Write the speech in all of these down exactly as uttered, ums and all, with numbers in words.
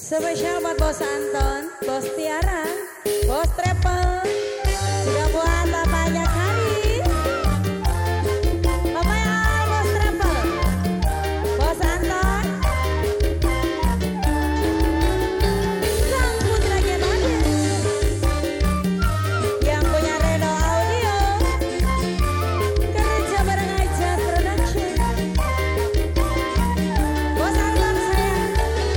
Spesial buat Bos Anton, Bos Tiara, Bos Travel, juga buat bapaknya Kari, bapaknya Bos Travel, Bos Anton, sang putra Gemanis, yang punya Reno Audio, kerja bareng aja production. Bos Anton sayang.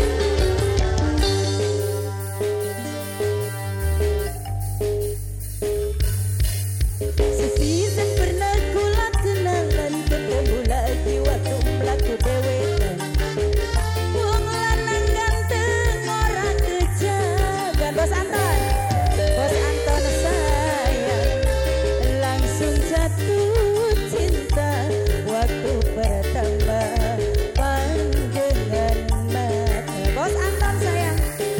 Season pernah kulat kenalan, ketemu lagi waktu melaku dewetan. Wong lanang ganteng orang kejagan. Bos Anton, Bos Anton sayang, langsung jatuh cinta waktu pertama pandangan mata. Bos Anton sayang,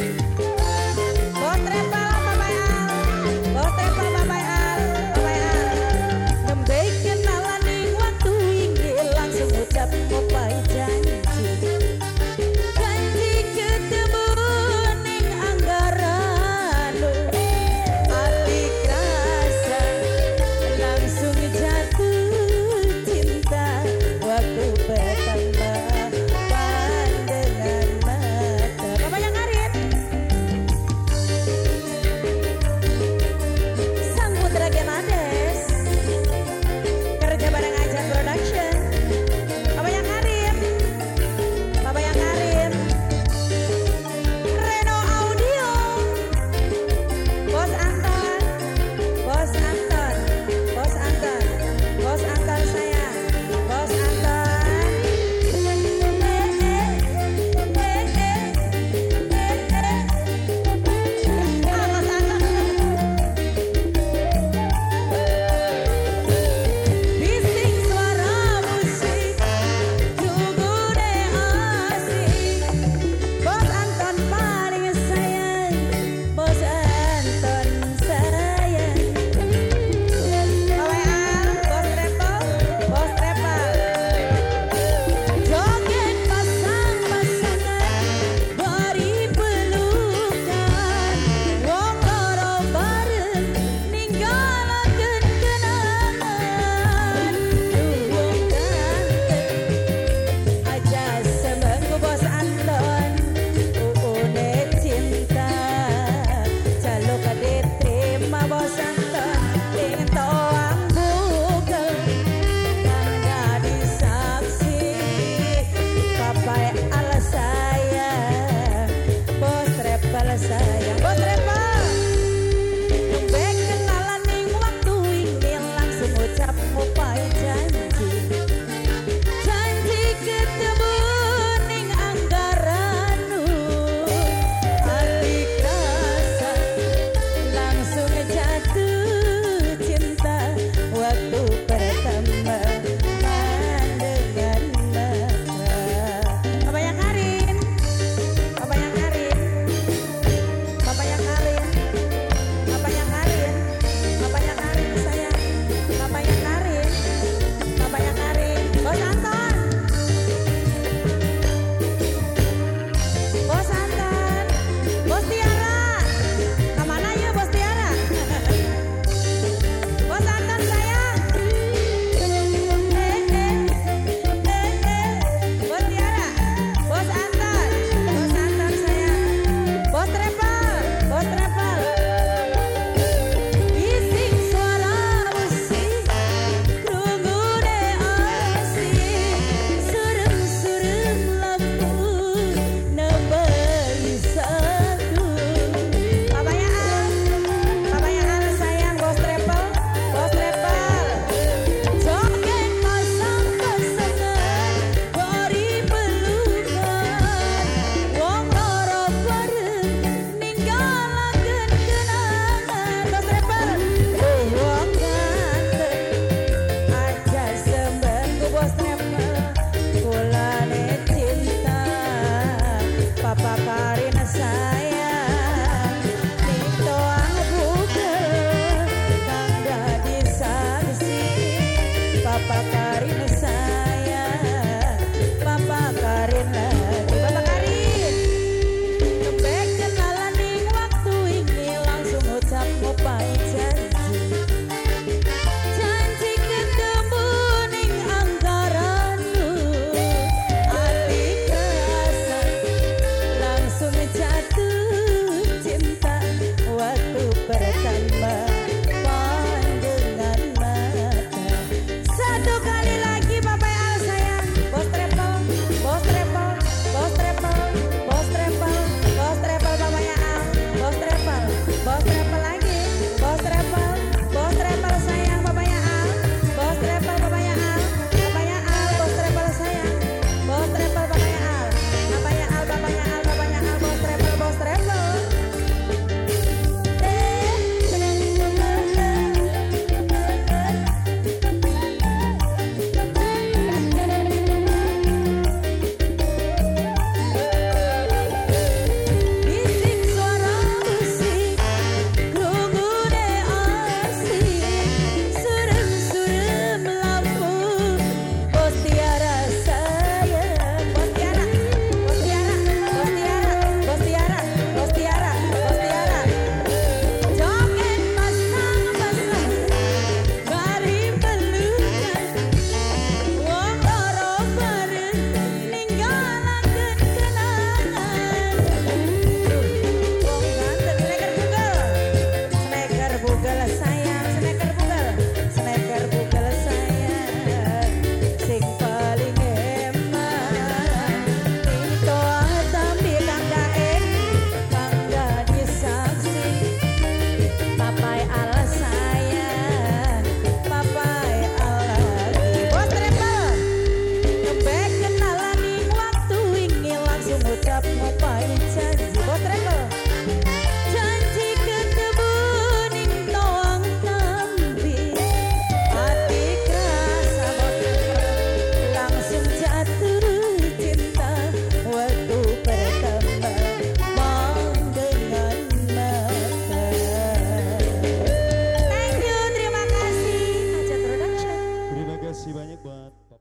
Bos Travel Bapak Al, Bos Travel Bapak Al, Bapak Al, nembe kenalan ning waktu ini langsung ucap ngopai janji. Janji ketemu ning anggaran, hati kerasa langsung jatuh cinta waktu pertama pandangan mata. Bapaknya Karin, sang putra Gemanis, kerja bareng aja production. Bapaknya Karin, Bapaknya Karin, Reno Audio, Bos Anton, Bos Anton, Bos Anton, Bos Anton sayang, Bos Anton. Eh, eh, eh, eh, eh, eh. Ah, Bos Anton. Bising suara musik, tunggu deh asik. Bos Anton paling sayang, Bos Anton sayang. Bapak Al, Bos Travel, Bos Travel. Joget pasang-pasangan, beri pelukan. Wong loro bareng, ninggalakeun kenangan. Wong ganteng, aja semenggu Bos Anton. Uune cinta, jalo kade terima Bos Anton. Ing toang bugel, kang jadi saksi. Bapak